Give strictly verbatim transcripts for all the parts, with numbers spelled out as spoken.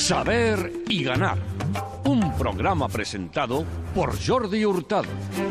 Saber y ganar. Un programa presentado por Jordi Hurtado.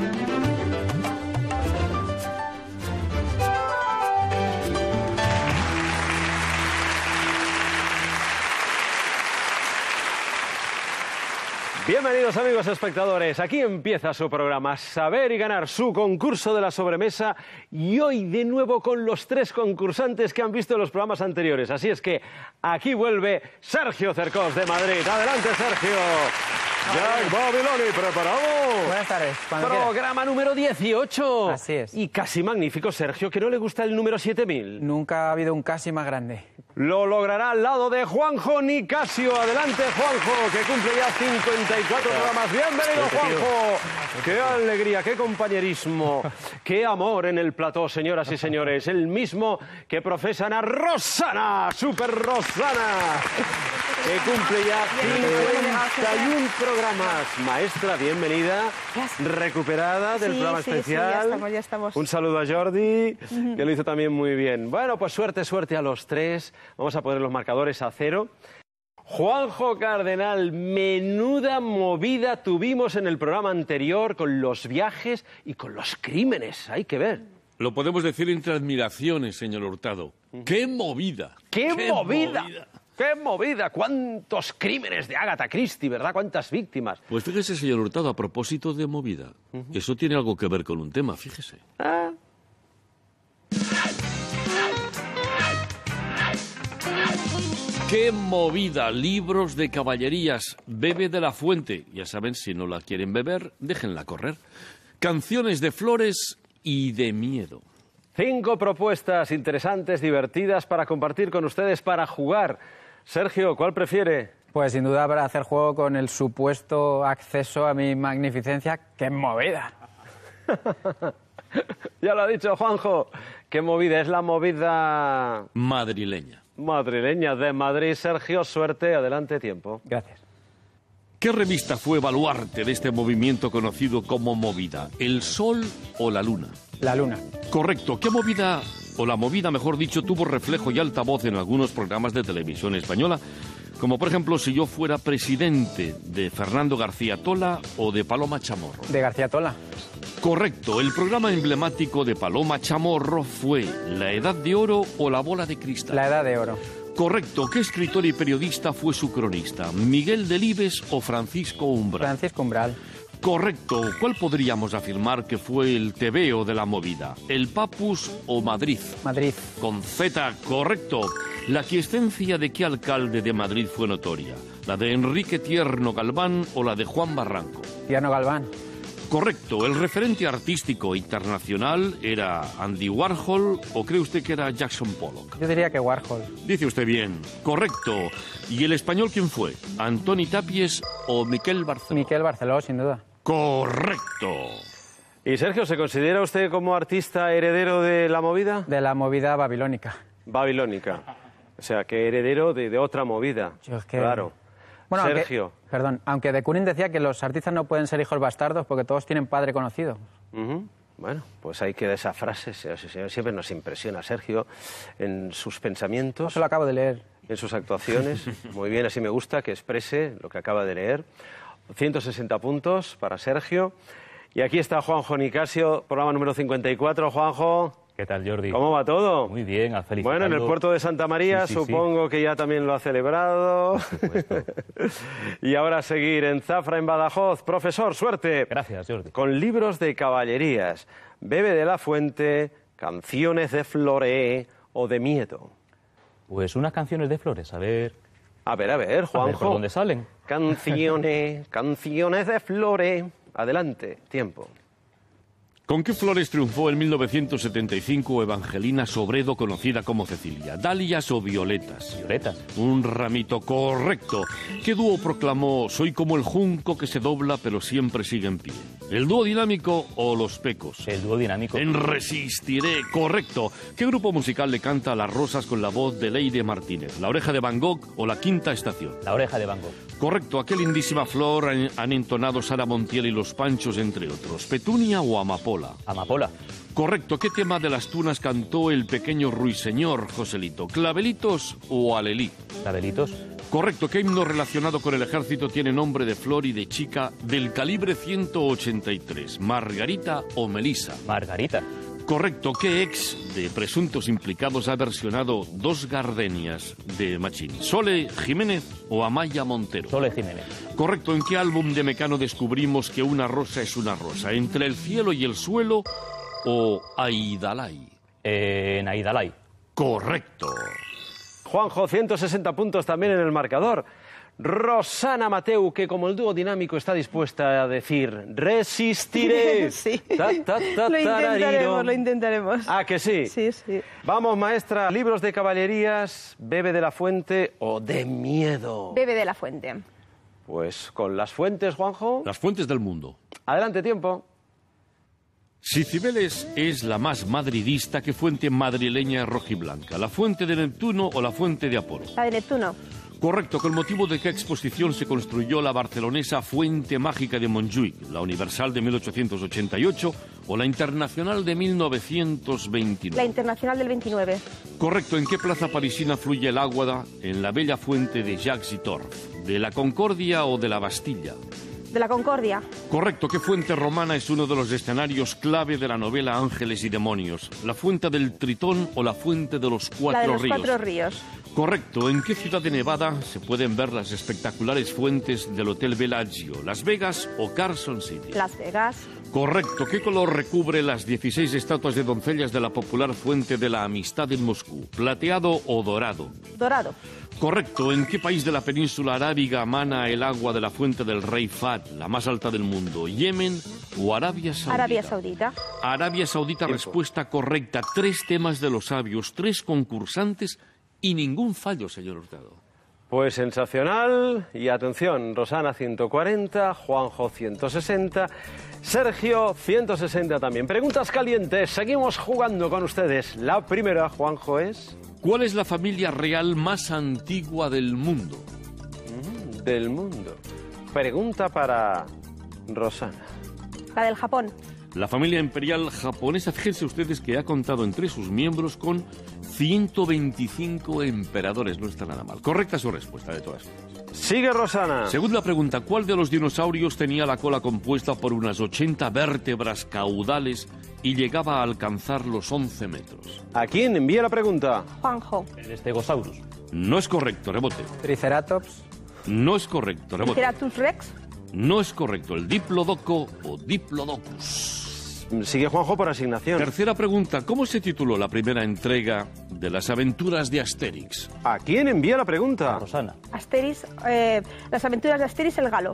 Bienvenidos amigos espectadores, aquí empieza su programa Saber y Ganar, su concurso de la sobremesa, y hoy de nuevo con los tres concursantes que han visto en los programas anteriores. Así es que aquí vuelve Sergio Cercós de Madrid. Adelante, Sergio. Jack Babiloni, ¿preparado? Buenas tardes. Programa quiera. número dieciocho. Así es. Y casi magnífico, Sergio, que no le gusta el número siete mil. Nunca ha habido un casi más grande. Lo logrará al lado de Juanjo Nicasio. Adelante, Juanjo, que cumple ya cincuenta y cuatro programas. Bienvenido, Juanjo. Qué alegría, qué compañerismo, qué amor en el plató, señoras y señores. El mismo que profesan a Rosana, Super Rosana, que cumple ya cincuenta y uno programas. Maestra, bienvenida, recuperada del sí, programa sí, especial. Sí, ya estamos, ya estamos. Un saludo a Jordi, que lo hizo también muy bien. Bueno, pues suerte, suerte a los tres. Vamos a poner los marcadores a cero. Juanjo Cardenal, menuda movida tuvimos en el programa anterior con los viajes y con los crímenes. Hay que ver. Lo podemos decir entre admiraciones, señor Hurtado. ¡Qué movida! ¡Qué, ¡Qué movida! movida! ¡Qué movida! ¿Cuántos crímenes de Agatha Christie, verdad? ¿Cuántas víctimas? Pues fíjese, señor Hurtado, a propósito de movida, uh-huh. Eso tiene algo que ver con un tema, fíjese. Ah. ¡Qué movida! Libros de caballerías. Bebe de la fuente. Ya saben, si no la quieren beber, déjenla correr. Canciones de flores y de miedo. Cinco propuestas interesantes, divertidas para compartir con ustedes, para jugar. Sergio, ¿cuál prefiere? Pues sin duda para hacer juego con el supuesto acceso a mi magnificencia. ¡Qué movida! Ya lo ha dicho Juanjo. ¿Qué movida? Es la movida madrileña. Madrileña de Madrid. Sergio, suerte. Adelante, tiempo. Gracias. ¿Qué revista fue baluarte de este movimiento conocido como movida? ¿El Sol o la Luna? La Luna. Correcto. ¿Qué movida, o la movida mejor dicho, tuvo reflejo y altavoz en algunos programas de televisión española? Como por ejemplo, Si yo fuera presidente, de Fernando García Tola o de Paloma Chamorro. De García Tola. Correcto. El programa emblemático de Paloma Chamorro fue La Edad de Oro o La Bola de Cristal. La Edad de Oro. Correcto. ¿Qué escritor y periodista fue su cronista? ¿Miguel Delibes o Francisco Umbral? Francisco Umbral. Correcto. ¿Cuál podríamos afirmar que fue el tebeo de la movida? ¿El Papus o Madrid? Madrid. Con Z, correcto. ¿La quiescencia de qué alcalde de Madrid fue notoria? ¿La de Enrique Tierno Galván o la de Juan Barranco? Tierno Galván. Correcto. ¿El referente artístico internacional era Andy Warhol o cree usted que era Jackson Pollock? Yo diría que Warhol. Dice usted bien. Correcto. ¿Y el español quién fue? ¿Antoni Tapies o Miquel Barceló? Miquel Barceló, sin duda. Correcto. ¿Y Sergio, se considera usted como artista heredero de la movida? De la movida babilónica. Babilónica. O sea, que heredero de, de otra movida. Yo es que... Claro. Bueno, Sergio. Aunque, perdón, aunque de Kooning decía que los artistas no pueden ser hijos bastardos porque todos tienen padre conocido. Uh-huh. Bueno, pues ahí queda esa frase. Siempre nos impresiona Sergio en sus pensamientos. Eso lo acabo de leer. En sus actuaciones. Muy bien, así me gusta que exprese lo que acaba de leer. ciento sesenta puntos para Sergio. Y aquí está Juanjo Nicasio, programa número cincuenta y cuatro. Juanjo. ¿Qué tal, Jordi? ¿Cómo va todo? Muy bien, a felicitarlo. Bueno, en el puerto de Santa María, sí, sí, supongo sí. que ya también lo ha celebrado. Por supuesto. Y ahora a seguir en Zafra, en Badajoz. Profesor, suerte. Gracias, Jordi. Con libros de caballerías. Bebe de la fuente, canciones de floré o de miedo. Pues unas canciones de flores, a ver... A ver, a ver, Juanjo. A ver, ¿por dónde salen? Canciones, canciones de flores. Adelante, tiempo. ¿Con qué flores triunfó en mil novecientos setenta y cinco Evangelina Sobredo, conocida como Cecilia? ¿Dalias o violetas? Violetas. Un ramito, correcto. ¿Qué dúo proclamó Soy como el junco que se dobla pero siempre sigue en pie? ¿El dúo dinámico o los Pecos? El dúo dinámico. En Resistiré, correcto. ¿Qué grupo musical le canta a las rosas con la voz de Leire Martínez? ¿La Oreja de Van Gogh o La Quinta Estación? La Oreja de Van Gogh. Correcto. ¿A qué lindísima flor han, han entonado Sara Montiel y los Panchos, entre otros? ¿Petunia o amapola? Amapola. Correcto. ¿Qué tema de las tunas cantó el pequeño ruiseñor, Joselito? ¿Clavelitos o alelí? Clavelitos. Correcto. ¿Qué himno relacionado con el ejército tiene nombre de flor y de chica del calibre ciento ochenta y tres? ¿Margarita o Melisa? Margarita. Correcto. ¿Qué ex de presuntos implicados ha versionado Dos gardenias de Machín? ¿Sole Jiménez o Amaya Montero? Sole Jiménez. Correcto. ¿En qué álbum de Mecano descubrimos que una rosa es una rosa? ¿Entre el cielo y el suelo o Aidalay? Eh, en Aidalay. Correcto. Juanjo, ciento sesenta puntos también en el marcador. Rosana Mateu, que como el dúo dinámico está dispuesta a decir resistiré. Sí. Ta, ta, ta, lo intentaremos, tarariro. lo intentaremos. Ah, que sí. Sí, sí. Vamos, maestra. Libros de caballerías, Bebe de la Fuente o de miedo. Bebe de la Fuente. Pues con las fuentes, Juanjo. Las fuentes del mundo. Adelante, tiempo. Si Cibeles es la más madridista, ¿qué fuente madrileña es rojiblanca? ¿La fuente de Neptuno o la fuente de Apolo? La de Neptuno. Correcto. ¿Con motivo de qué exposición se construyó la barcelonesa Fuente Mágica de Montjuïc? ¿La Universal de mil ochocientos ochenta y ocho o la Internacional de mil novecientos La veintinueve? Internacional del veintinueve. Correcto. ¿En qué plaza parisina fluye el agua en la bella fuente de Jacques Ittorf? ¿De la Concordia o de la Bastilla? De la Concordia. Correcto. ¿Qué fuente romana es uno de los escenarios clave de la novela Ángeles y Demonios? ¿La fuente del Tritón o la fuente de los Cuatro La de los Ríos? Cuatro Ríos. Correcto. ¿En qué ciudad de Nevada se pueden ver las espectaculares fuentes del Hotel Bellagio? ¿Las Vegas o Carson City? Las Vegas. Correcto. ¿Qué color recubre las dieciséis estatuas de doncellas de la popular Fuente de la Amistad en Moscú? ¿Plateado o dorado? Dorado. Correcto. ¿En qué país de la península arábiga mana el agua de la fuente del rey Fahd, la más alta del mundo? ¿Yemen o Arabia Saudita? Arabia Saudita. Arabia Saudita, respuesta correcta. Tres temas de los sabios, tres concursantes y ningún fallo, señor Hurtado. Pues sensacional. Y atención, Rosana ciento cuarenta, Juanjo ciento sesenta, Sergio ciento sesenta también. Preguntas calientes, seguimos jugando con ustedes. La primera, Juanjo, es... ¿Cuál es la familia real más antigua del mundo? del mundo. Pregunta para Rosana. La del Japón. La familia imperial japonesa, fíjense ustedes que ha contado entre sus miembros con ciento veinticinco emperadores. No está nada mal. Correcta su respuesta, de todas formas. Sigue Rosana. Segunda pregunta. ¿Cuál de los dinosaurios tenía la cola compuesta por unas ochenta vértebras caudales y llegaba a alcanzar los once metros? ¿A quién envía la pregunta? Juanjo. El Stegosaurus. No es correcto, rebote. Triceratops. No es correcto, rebote. Triceratops Rex. No es correcto. El Diplodoco o Diplodocus. Sigue Juanjo por asignación. Tercera pregunta. ¿Cómo se tituló la primera entrega de las aventuras de Asterix? ¿A quién envía la pregunta? Rosana. Asterix. Eh, las aventuras de Asterix el Galo.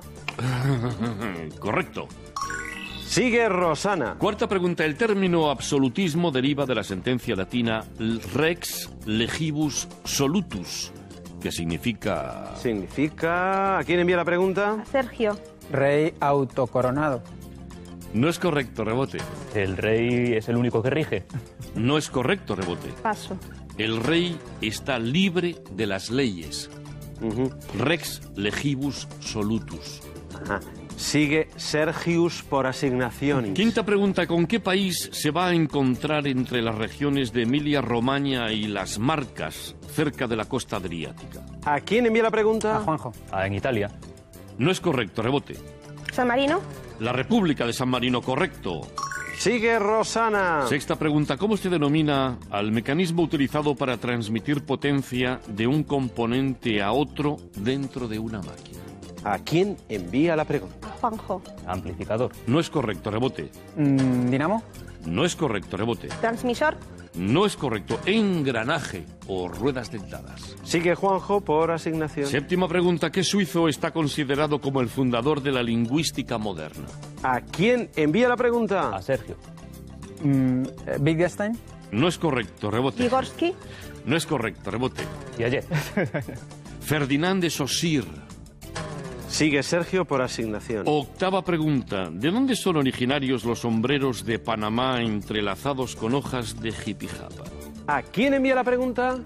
Correcto. Sigue Rosana. Cuarta pregunta. El término absolutismo deriva de la sentencia latina rex legibus solutus, que significa... Significa... ¿A quién envía la pregunta? A Sergio. Rey autocoronado. No es correcto, rebote. El rey es el único que rige. No es correcto, rebote. Paso. El rey está libre de las leyes. Ujú. Rex legibus solutus. Ajá. Sigue Sergius por asignación. Quinta pregunta. ¿Con qué país se va a encontrar entre las regiones de Emilia-Romagna y las Marcas, cerca de la costa adriática? ¿A quién envía la pregunta? A Juanjo. Ah, en Italia. No es correcto, rebote. San Marino. La República de San Marino, correcto. Sigue Rosana. Sexta pregunta. ¿Cómo se denomina al mecanismo utilizado para transmitir potencia de un componente a otro dentro de una máquina? ¿A quién envía la pregunta? Juanjo. Amplificador. No es correcto, rebote. Mm, ¿Dinamo? No es correcto, rebote. Transmisor. No es correcto. Engranaje o ruedas dentadas. Sigue Juanjo por asignación. Séptima pregunta. ¿Qué suizo está considerado como el fundador de la lingüística moderna? ¿A quién envía la pregunta? A Sergio. Mm, eh, ¿Wittgenstein? No es correcto, rebote. Vygotsky. No es correcto, rebote. Y ayer. Ferdinand de Saussure. Sigue Sergio por asignación. Octava pregunta. ¿De dónde son originarios los sombreros de Panamá entrelazados con hojas de jipijapa? ¿A quién envía la pregunta?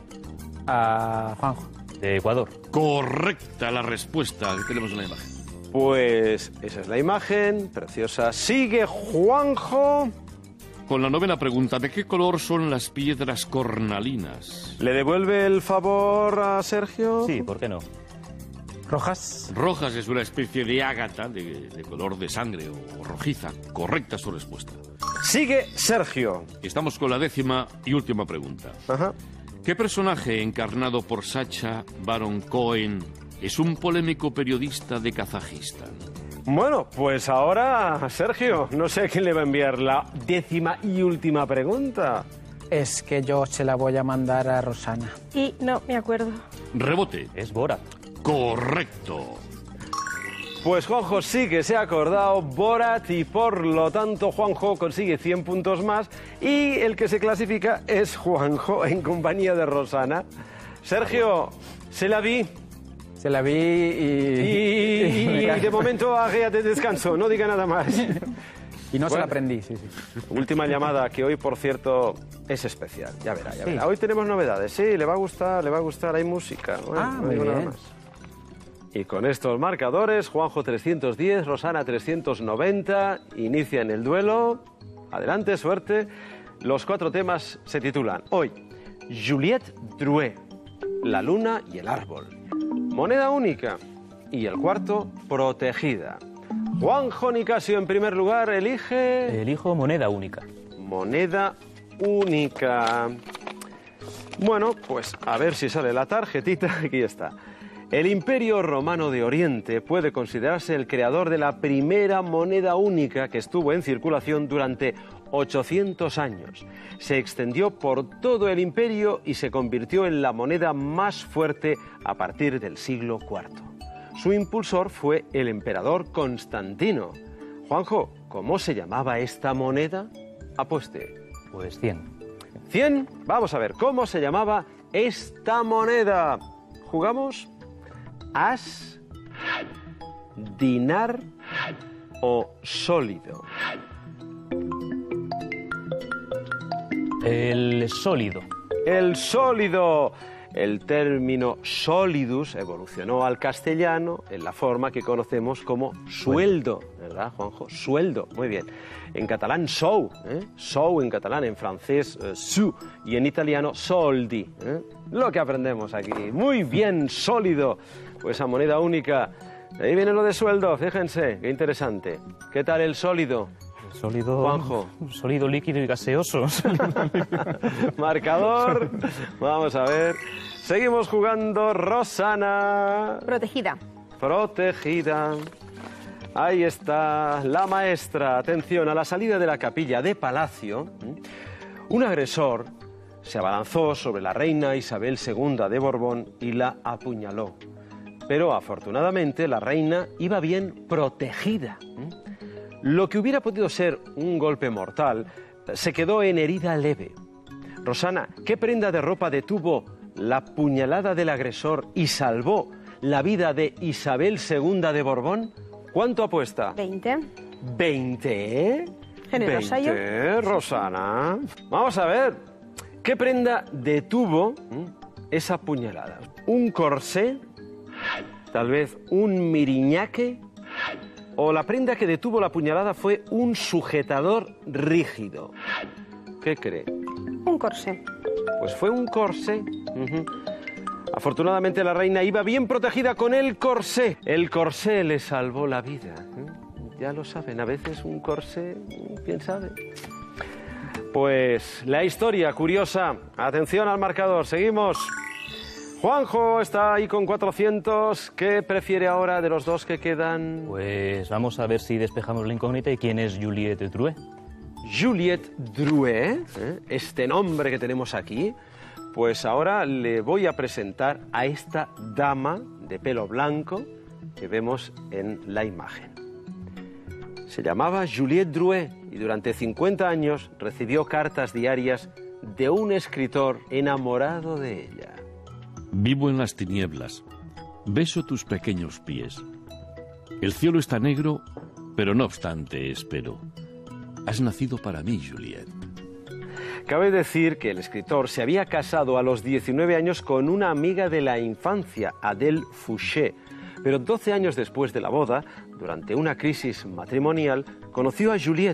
A Juanjo. De Ecuador. Correcta la respuesta. Tenemos una imagen. Pues esa es la imagen, preciosa. Sigue Juanjo. con la novena pregunta. ¿De qué color son las piedras cornalinas? ¿Le devuelve el favor a Sergio? Sí, ¿por qué no? Rojas. Rojas es una especie de ágata de, de color de sangre o rojiza. Correcta su respuesta. Sigue Sergio. Estamos con la décima y última pregunta. Ajá. ¿Qué personaje encarnado por Sacha Baron Cohen es un polémico periodista de Kazajistán? Bueno, pues ahora, Sergio, no sé a quién le va a enviar la décima y última pregunta. Es que yo se la voy a mandar a Rosana. Y no me acuerdo. Rebote. Es Borat. Correcto. Pues Juanjo sí que se ha acordado, Borat, y por lo tanto Juanjo consigue cien puntos más y el que se clasifica es Juanjo en compañía de Rosana. Sergio, se la vi Se la vi y... y, y de momento haga de descanso, no diga nada más. Y no se Bueno. la aprendí, sí, sí. Última llamada, que hoy, por cierto, es especial. Ya verá, ya Sí. verá. Hoy tenemos novedades. Sí, le va a gustar, le va a gustar. Hay música. Bueno, Ah, no muy digo nada bien. más. Y con estos marcadores, Juanjo trescientos diez, Rosana trescientos noventa, inician el duelo. Adelante, suerte. Los cuatro temas se titulan hoy Juliette Drouet, La luna y el árbol, Moneda única y el cuarto, Protegida. Juanjo Nicasio, en primer lugar, elige... Elijo moneda única. Moneda única. Bueno, pues a ver si sale la tarjetita. Aquí está. El Imperio Romano de Oriente puede considerarse el creador de la primera moneda única que estuvo en circulación durante ochocientos años. Se extendió por todo el imperio y se convirtió en la moneda más fuerte a partir del siglo cuarto. Su impulsor fue el emperador Constantino. Juanjo, ¿cómo se llamaba esta moneda? Apueste. Pues cien. ¿cien? Vamos a ver, ¿cómo se llamaba esta moneda? ¿Jugamos? ¿As, dinar o sólido? El sólido. El sólido. El término solidus evolucionó al castellano en la forma que conocemos como sueldo, ¿verdad, Juanjo? Sueldo, muy bien. En catalán, sou, ¿eh? Sou en catalán, en francés, eh, su, y en italiano, soldi. ¿eh? Lo que aprendemos aquí. Muy bien, sólido. Pues esa moneda única. Ahí viene lo de sueldo, fíjense, qué interesante. ¿Qué tal el sólido? El sólido. Juanjo. Sólido, líquido y gaseoso. Marcador. Vamos a ver. Seguimos jugando. Rosana. Protegida. Protegida. Ahí está la maestra. Atención, a la salida de la capilla de Palacio, un agresor se abalanzó sobre la reina Isabel segunda de Borbón y la apuñaló. Pero afortunadamente la reina iba bien protegida. Lo que hubiera podido ser un golpe mortal se quedó en herida leve. Rosana, ¿qué prenda de ropa detuvo la puñalada del agresor y salvó la vida de Isabel segunda de Borbón? ¿Cuánto apuesta? veinte. ¿veinte? Generosa yo. veinte, Rosana. Vamos a ver. ¿Qué prenda detuvo esa puñalada? ¿Un corsé? ¿Tal vez un miriñaque? ¿O la prenda que detuvo la puñalada fue un sujetador rígido? ¿Qué cree? Un corsé. Pues fue un corsé. Ujú. Afortunadamente la reina iba bien protegida con el corsé. El corsé le salvó la vida. ¿eh? Ya lo saben, a veces un corsé, quién sabe. Pues la historia curiosa. Atención al marcador, seguimos. Juanjo está ahí con cuatrocientos. ¿Qué prefiere ahora de los dos que quedan? Pues vamos a ver si despejamos la incógnita y quién es Juliette Drouet. Juliette Drouet, ¿eh? Este nombre que tenemos aquí. Pues ahora le voy a presentar a esta dama de pelo blanco que vemos en la imagen. Se llamaba Juliette Drouet y durante cincuenta años recibió cartas diarias de un escritor enamorado de ella. Vivo en las tinieblas, beso tus pequeños pies. El cielo está negro, pero no obstante espero. Has nacido para mí, Juliette. Cabe decir que el escritor se había casado a los diecinueve años con una amiga de la infancia, Adèle Fouché, pero doce años después de la boda, durante una crisis matrimonial, conoció a Juliette,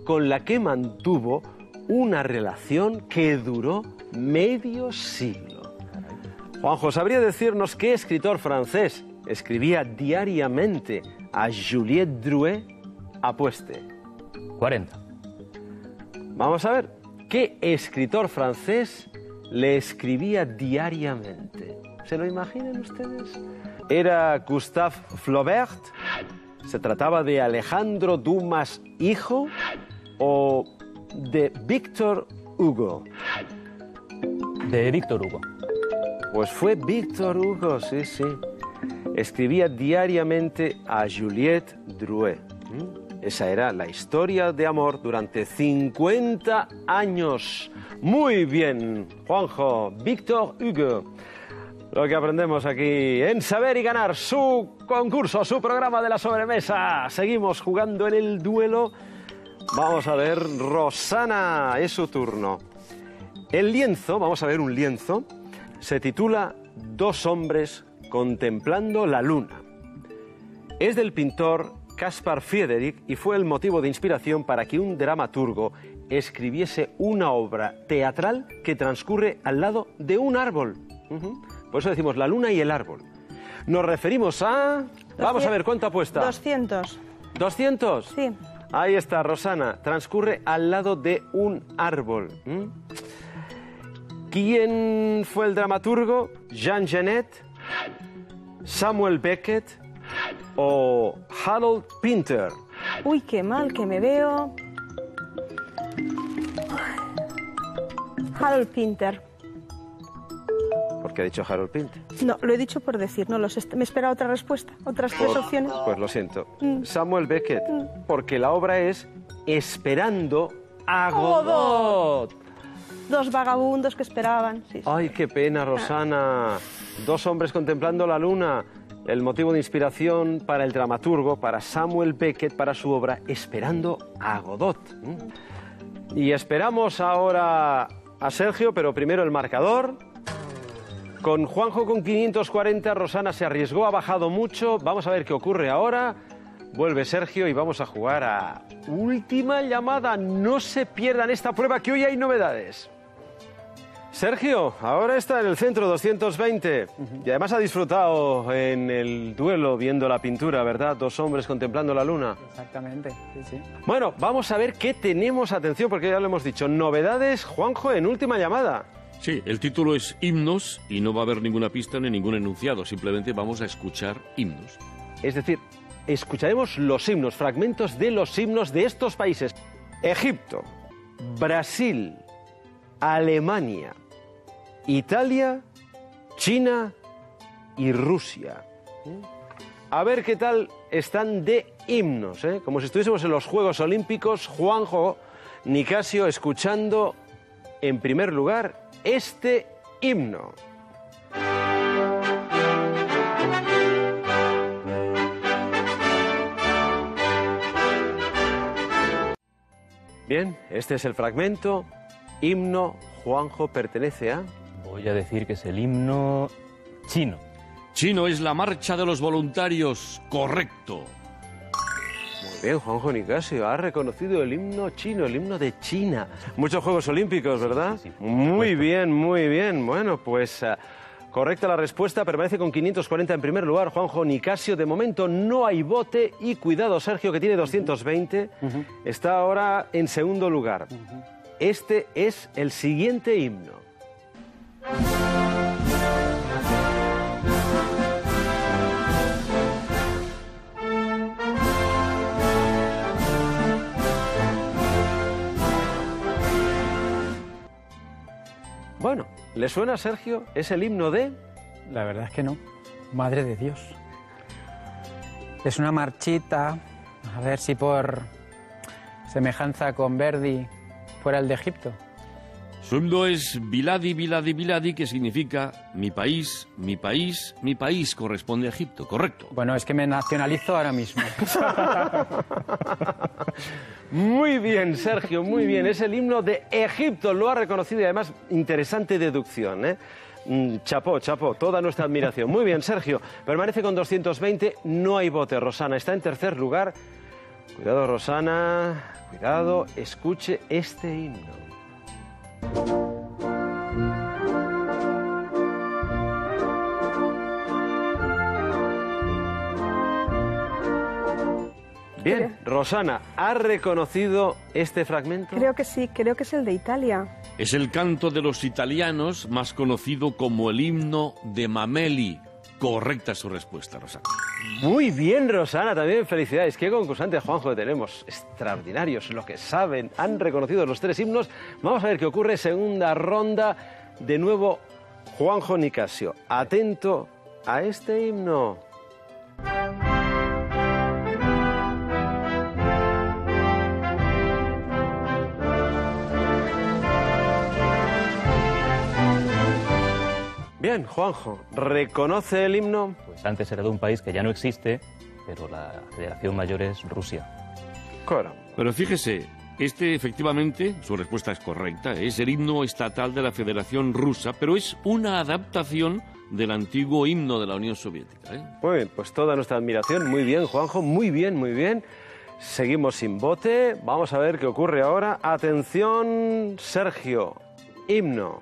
con la que mantuvo una relación que duró medio siglo. Juanjo, ¿sabría decirnos qué escritor francés escribía diariamente a Juliette Drouet? Apueste. cuarenta. Vamos a ver, ¿qué escritor francés le escribía diariamente? ¿Se lo imaginan ustedes? ¿Era Gustave Flaubert? ¿Se trataba de Alejandro Dumas hijo? ¿O de Víctor Hugo? De Víctor Hugo. Pues fue Víctor Hugo, sí, sí. Escribía diariamente a Juliette Drouet. Esa era la historia de amor durante cincuenta años. Muy bien, Juanjo, Víctor Hugo. Lo que aprendemos aquí en Saber y Ganar, su concurso, su programa de la sobremesa. Seguimos jugando en el duelo. Vamos a ver, Rosana, es su turno. El lienzo, vamos a ver un lienzo, se titula Dos hombres contemplando la luna. Es del pintor Caspar Friedrich y fue el motivo de inspiración para que un dramaturgo escribiese una obra teatral que transcurre al lado de un árbol. Uh-huh. Por eso decimos la luna y el árbol. Nos referimos a... Vamos a ver, ¿cuánto apuesta? doscientos. ¿doscientos? Sí. Ahí está, Rosana. Transcurre al lado de un árbol. ¿Mm? ¿Quién fue el dramaturgo? Jean Genet, Samuel Beckett o Harold Pinter. Uy, qué mal que me veo. Harold Pinter. ¿Por qué ha dicho Harold Pinter? No, lo he dicho por decir, no los est- me espera otra respuesta, otras tres Pues, opciones. pues lo siento. Mm. Samuel Beckett, Mm. porque la obra es Esperando a Godot. Dos vagabundos que esperaban. Sí, sí. Ay, qué pena, Rosana. Dos hombres contemplando la luna. El motivo de inspiración para el dramaturgo, para Samuel Beckett, para su obra Esperando a Godot. ¿Mm? Y esperamos ahora a Sergio, pero primero el marcador. Con Juanjo con quinientos cuarenta, Rosana se arriesgó, ha bajado mucho. Vamos a ver qué ocurre ahora. Vuelve Sergio y vamos a jugar a última llamada. No se pierdan esta prueba, que hoy hay novedades. Sergio, ahora está en el centro, doscientos veinte. Y además ha disfrutado en el duelo viendo la pintura, ¿verdad? Dos hombres contemplando la luna. Exactamente, sí, sí. Bueno, vamos a ver qué tenemos. Atención, porque ya lo hemos dicho. Novedades, Juanjo, en última llamada. Sí, el título es Himnos y no va a haber ninguna pista ni ningún enunciado. Simplemente vamos a escuchar himnos. Es decir, escucharemos los himnos, fragmentos de los himnos de estos países. Egipto, Brasil, Alemania, Italia, China y Rusia. A ver qué tal están de himnos, ¿eh? Como si estuviésemos en los Juegos Olímpicos. Juanjo Nicasio escuchando en primer lugar este himno. Bien, este es el fragmento. Himno, Juanjo, pertenece a... Voy a decir que es el himno chino. Chino es la marcha de los voluntarios. Correcto. Muy bien, Juanjo Nicasio ha reconocido el himno chino, el himno de China. Muchos Juegos Olímpicos, ¿verdad? Sí, sí, sí, muy bien, muy bien. Bueno, pues uh, correcta la respuesta. Permanece con quinientos cuarenta en primer lugar, Juanjo Nicasio. De momento no hay bote. Y cuidado, Sergio, que tiene doscientos veinte. Uh-huh. Está ahora en segundo lugar. Uh-huh. Este es el siguiente himno. Bueno, ¿le suena, Sergio? ¿Es el himno de...? La verdad es que no. Madre de Dios. Es una marchita, a ver si por semejanza con Verdi fuera el de Egipto. Su himno es Biladi, Biladi, Biladi, que significa mi país, mi país, mi país corresponde a Egipto. Correcto. Bueno, es que me nacionalizo ahora mismo. Muy bien, Sergio, muy bien. Es el himno de Egipto, lo ha reconocido y además interesante deducción, ¿eh? Mm, chapó, chapó, toda nuestra admiración. Muy bien, Sergio, permanece con doscientos veinte, no hay bote. Rosana está en tercer lugar Cuidado, Rosana. Cuidado, escuche este himno. Bien, Rosana, ¿ha reconocido este fragmento? Creo que sí, creo que es el de Italia. Es el canto de los italianos, más conocido como el himno de Mameli. Correcta su respuesta, Rosana. Muy bien, Rosana, también felicidades. Qué concursante, Juanjo, tenemos. Extraordinarios, lo que saben. Han reconocido los tres himnos. Vamos a ver qué ocurre. Segunda ronda. De nuevo, Juanjo Nicasio. Atento a este himno. Bien, Juanjo, ¿reconoce el himno? Pues antes era de un país que ya no existe, pero la Federación Mayor es Rusia. Claro. Pero fíjese, este efectivamente, su respuesta es correcta, es el himno estatal de la Federación Rusa, pero es una adaptación del antiguo himno de la Unión Soviética, ¿eh? Muy bien, pues toda nuestra admiración. Muy bien, Juanjo, muy bien, muy bien. Seguimos sin bote. Vamos a ver qué ocurre ahora. Atención, Sergio. Himno.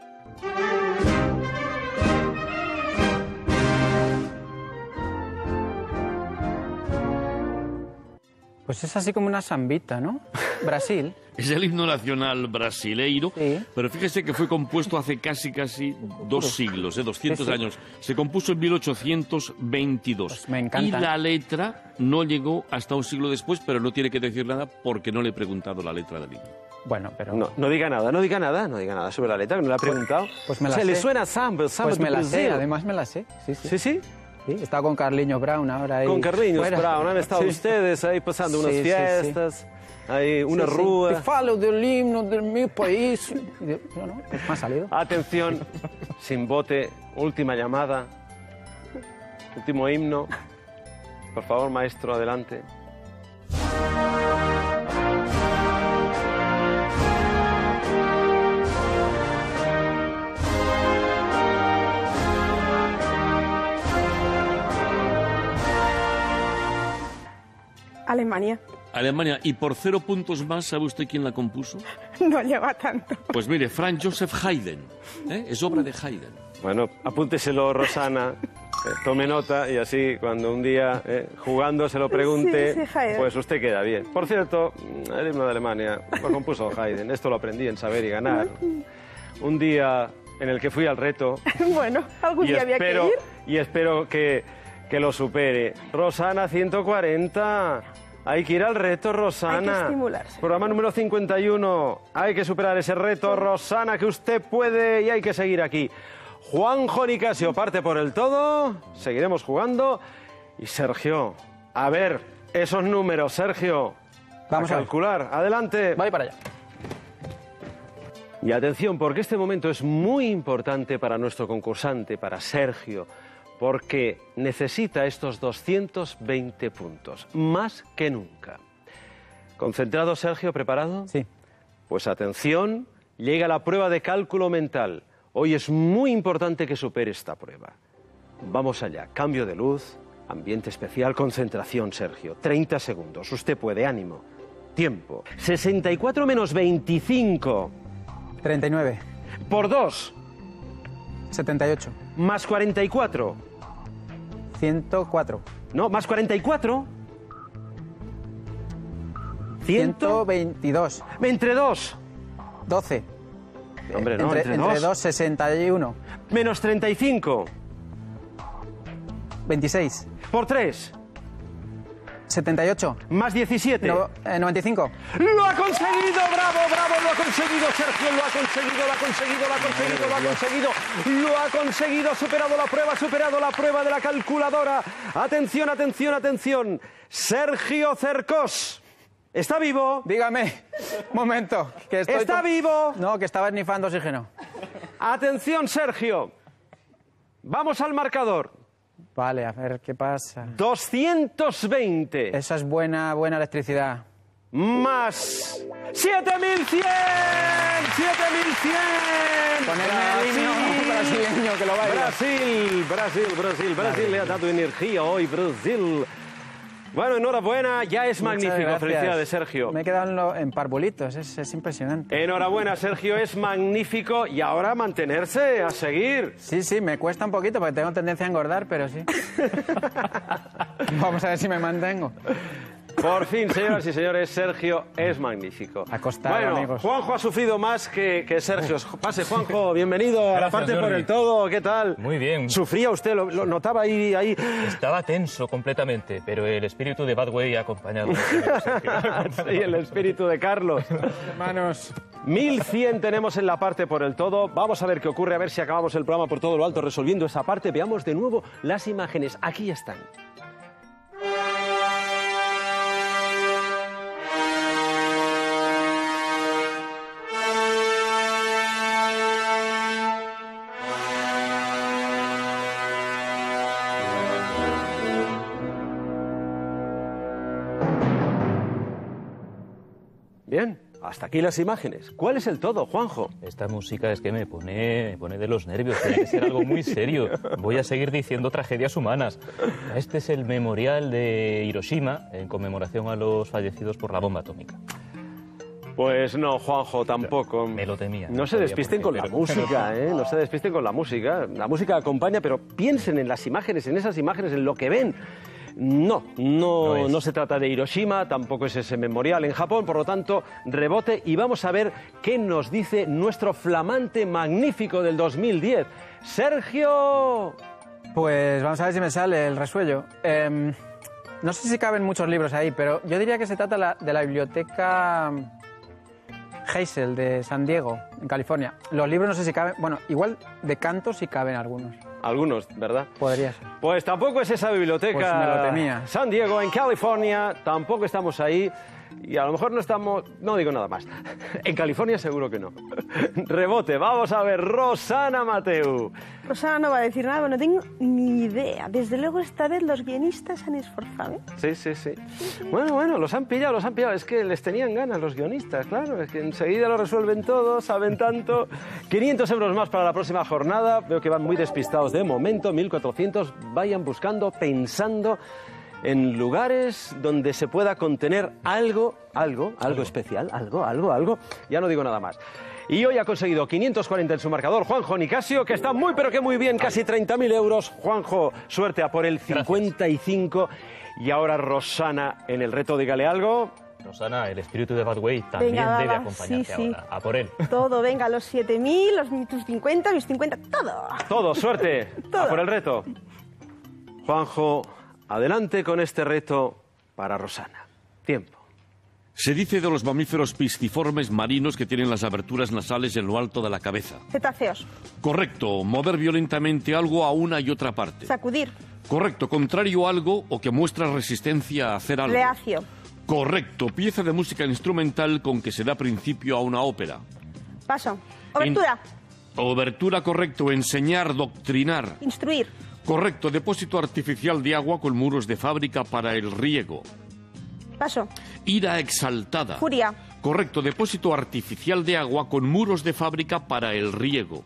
Pues es así como una zambita, ¿no? Brasil. Es el himno nacional brasileiro, Sí. pero fíjese que fue compuesto hace casi, casi dos siglos, ¿eh? doscientos Sí, sí. años. Se compuso en mil ochocientos veintidós. Pues me encanta. Y la letra no llegó hasta un siglo después, pero no tiene que decir nada porque no le he preguntado la letra del himno. Bueno, pero... No, no diga nada, no diga nada, no diga nada sobre la letra, que no le ha preguntado. pues me la Se le sé. suena samba, samba Pues de me la sé, Brasil. además me la sé. Sí, sí. ¿Sí, sí? Sí, he estado con Carliños Brown ahora ahí. Con Carliños fuera. Brown, han estado Sí. ustedes ahí pasando unas Sí, sí, fiestas, ahí una Sí, sí. rúa. Te falo del himno de mi país. Y de- No, no, pues me ha salido. Atención, sin bote, última llamada, último himno. Por favor, maestro, adelante. Alemania. Alemania, y por cero puntos más, ¿sabe usted quién la compuso? No lleva tanto. Pues mire, Franz Joseph Haydn, ¿eh? Es obra de Haydn. Bueno, apúnteselo, Rosana, eh, tome nota y así cuando un día eh, jugando se lo pregunte, Sí, sí, Haydn. pues usted queda bien. Por cierto, el himno de Alemania lo compuso Haydn, esto lo aprendí en Saber y Ganar. Un día en el que fui al reto Bueno, algún y día había que espero, ir. y espero que, que lo supere. Rosana, ciento cuarenta. Hay que ir al reto, Rosana. Hay que estimularse. Programa número cincuenta y uno. Hay que superar ese reto, Rosana, que usted puede y hay que seguir aquí. Juanjo Nicasio parte por el todo. Seguiremos jugando. Y Sergio, a ver esos números, Sergio. Vamos a a ver. calcular. Adelante. Voy para allá. Y atención, porque este momento es muy importante para nuestro concursante, para Sergio, porque necesita estos doscientos veinte puntos, más que nunca. ¿Concentrado, Sergio? ¿Preparado? Sí. Pues atención, llega la prueba de cálculo mental. Hoy es muy importante que supere esta prueba. Vamos allá, cambio de luz, ambiente especial, concentración, Sergio. treinta segundos, usted puede, ánimo. Tiempo. sesenta y cuatro menos veinticinco. treinta y nueve. Por dos, setenta y ocho. más cuarenta y cuatro. ciento cuatro. No, más cuarenta y cuatro. Ciento. ciento veintidós. Entre dos. doce. Hombre, no, entre, entre, entre dos. dos, sesenta y uno. Menos treinta y cinco. veintiséis. Por tres. setenta y ocho. Más diecisiete. No, eh, noventa y cinco. ¡Lo ha conseguido! ¡Bravo, bravo! ¡Lo ha conseguido, Sergio! ¡Lo ha conseguido, lo ha conseguido, lo ha conseguido, lo ha conseguido! ¡Lo ha conseguido! ¡Ha superado la prueba, ha superado la prueba de la calculadora! ¡Atención, atención, atención! Sergio Cercós. ¿Está vivo? Dígame. Momento. Que estoy ¿Está to- vivo? No, que estaba esnifando oxígeno. Atención, Sergio. Vamos al marcador. Vale, a ver qué pasa. doscientos veinte. Esa es buena, buena electricidad. Más siete mil cien. siete mil cien. Ponerme el himno brasileño que lo baila. Brasil, Brasil, Brasil, Brasil le ha dado energía hoy, Brasil. Bueno, enhorabuena, ya es Muchas magnífico. gracias. Felicidades, Sergio. Me he quedado en, lo- en parvulitos, es, es impresionante. Enhorabuena, Sergio, es magnífico. Y ahora mantenerse, a seguir. Sí, sí, me cuesta un poquito porque tengo tendencia a engordar, pero sí. Vamos a ver si me mantengo. Por fin, señoras y señores, Sergio es magnífico. A costar, bueno, amigos. Juanjo ha sufrido más que, que Sergio. Pase, Juanjo, bienvenido a la Gracias, parte por Jordi. el todo. ¿Qué tal? Muy bien. ¿Sufría usted? ¿Lo, lo notaba ahí, ahí? Estaba tenso completamente, pero el espíritu de Bad Way ha acompañado. Sí, el espíritu de Carlos. Hermanos. mil cien tenemos en la parte por el todo. Vamos a ver qué ocurre, a ver si acabamos el programa por todo lo alto resolviendo esa parte. Veamos de nuevo las imágenes. Aquí están. Bien, hasta aquí las imágenes. ¿Cuál es el todo, Juanjo? Esta música es que me pone, me pone de los nervios, tiene que ser algo muy serio. Voy a seguir diciendo tragedias humanas. Este es el memorial de Hiroshima en conmemoración a los fallecidos por la bomba atómica. Pues no, Juanjo, tampoco. Me lo temía. No No se sabía despisten por qué, con la pero- música, ¿eh? No se despisten con la música. La música acompaña, pero piensen en las imágenes, en esas imágenes, en lo que ven. No, no, No es. no se trata de Hiroshima, tampoco es ese memorial en Japón, por lo tanto, rebote y vamos a ver qué nos dice nuestro flamante magnífico del dos mil diez. ¡Sergio! Pues vamos a ver si me sale el resuello. Em, no sé si caben muchos libros ahí, pero yo diría que se trata la- de la biblioteca Hazel de San Diego, en California. Los libros no sé si caben, bueno, igual de canto sí caben algunos. Algunos, ¿verdad? Podría ser. Pues tampoco es esa biblioteca. Pues me lo temía. San Diego, en California, tampoco estamos ahí. Y a lo mejor no estamos... No digo nada más. En California seguro que no. Rebote, vamos a ver, Rosana Mateu. Rosana no va a decir nada, no tengo ni idea. Desde luego esta vez los guionistas se han esforzado, ¿eh? Sí, sí, sí. Bueno, bueno, los han pillado, los han pillado. Es que les tenían ganas los guionistas, claro. Es que enseguida lo resuelven todo, saben tanto. quinientos euros más para la próxima jornada. Veo que van muy despistados de momento. mil cuatrocientos. Vayan buscando, pensando en lugares donde se pueda contener algo, algo, algo especial, algo, algo, algo. Ya no digo nada más. Y hoy ha conseguido quinientos cuarenta en su marcador Juanjo Nicasio, que está muy pero que muy bien, casi treinta mil euros. Juanjo, suerte a por el cincuenta y cinco. Y ahora Rosana en el reto, dígale algo. Rosana, el espíritu de Bad Way también Venga, va, debe va. acompañarte Sí, sí. ahora. A por él. Todo, venga, los siete mil, los tus cincuenta, mis cincuenta, todo. Todo, suerte. Todo. A por el reto. Juanjo, adelante con este reto para Rosana. Tiempo. Se dice de los mamíferos pisciformes marinos que tienen las aberturas nasales en lo alto de la cabeza. Cetáceos, Correcto, mover violentamente algo a una y otra parte. sacudir, Correcto, contrario a algo o que muestra resistencia a hacer algo. reacio, Correcto, pieza de música instrumental con que se da principio a una ópera. paso, obertura, In- Obertura, correcto, enseñar, doctrinar. instruir, Correcto, depósito artificial de agua con muros de fábrica para el riego. paso, Ira exaltada. furia, Correcto, depósito artificial de agua con muros de fábrica para el riego.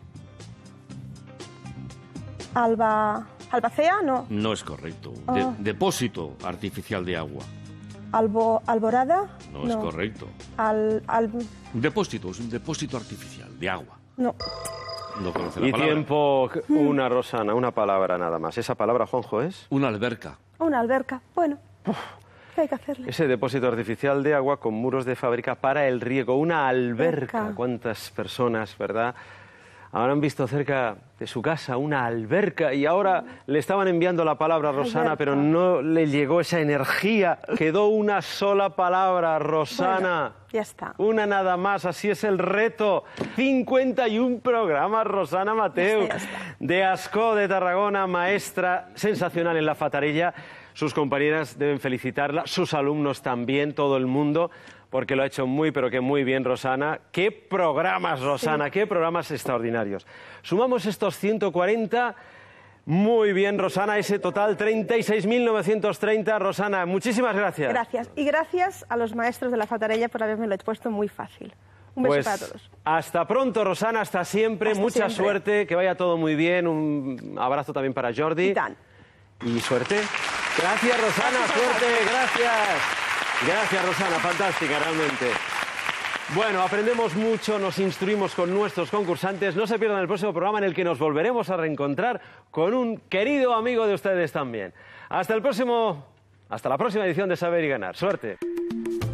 alba, albacea, no, No es correcto. De- Ah. depósito artificial de agua. albo, alborada, No, es correcto. al, al, Depósito, es un depósito artificial de agua. no, No conoce la Y palabra. tiempo, una Rosana, una palabra nada más. ¿Esa palabra, Juanjo, es? Una alberca. una alberca, bueno, ¿qué hay que hacerle? Ese depósito artificial de agua con muros de fábrica para el riego. Una alberca. Alberca. ¿Cuántas personas, verdad? Ahora han visto cerca de su casa una alberca y ahora le estaban enviando la palabra a Rosana, Alberca. pero no le llegó esa energía. Quedó una sola palabra, Rosana. Bueno, ya está. Una nada más, así es el reto. cincuenta y uno programas, Rosana Mateu. Ya está, ya está. De Ascó de Tarragona, maestra sensacional en la Fatarella. Sus compañeras deben felicitarla, sus alumnos también, todo el mundo, porque lo ha hecho muy, pero que muy bien, Rosana. ¡Qué programas, Rosana! ¡Qué programas extraordinarios! Sumamos estos ciento cuarenta. Muy bien, Rosana, ese total treinta y seis mil novecientos treinta. Rosana, muchísimas gracias. Gracias. Y gracias a los maestros de la Fatarella por haberme lo puesto muy fácil. Un beso Pues para todos. hasta pronto, Rosana, hasta siempre. Hasta Mucha siempre. suerte, que vaya todo muy bien. Un abrazo también para Jordi. Y tan. Y suerte. Gracias, Rosana, suerte, gracias. Gracias, Rosana, fantástica, realmente. Bueno, aprendemos mucho, nos instruimos con nuestros concursantes. No se pierdan el próximo programa en el que nos volveremos a reencontrar con un querido amigo de ustedes también. Hasta el próximo, hasta la próxima edición de Saber y Ganar. Suerte.